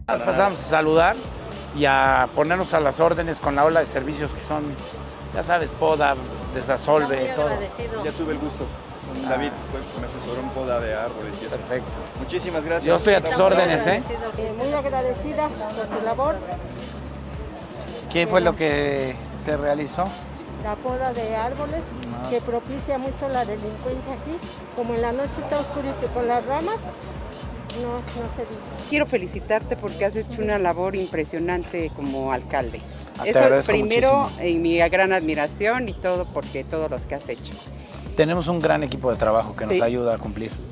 Nos pasamos a saludar y a ponernos a las órdenes con la ola de servicios que son, ya sabes, poda, desasolve, todo. Ya tuve el gusto. Con David, pues me asesoró en poda de árboles y eso. Perfecto. Muchísimas gracias. Yo estoy a tus órdenes, ¿eh? Muy agradecida por tu labor. ¿Qué fue lo que se realizó? La poda de árboles, que propicia mucho la delincuencia aquí. Como en la noche está oscurito con las ramas, no se dice. Quiero felicitarte porque has hecho una labor impresionante como alcalde. Te Eso agradezco primero, muchísimo. en mi gran admiración y todo porque todos los que has hecho. Tenemos un gran equipo de trabajo que nos Sí. ayuda a cumplir.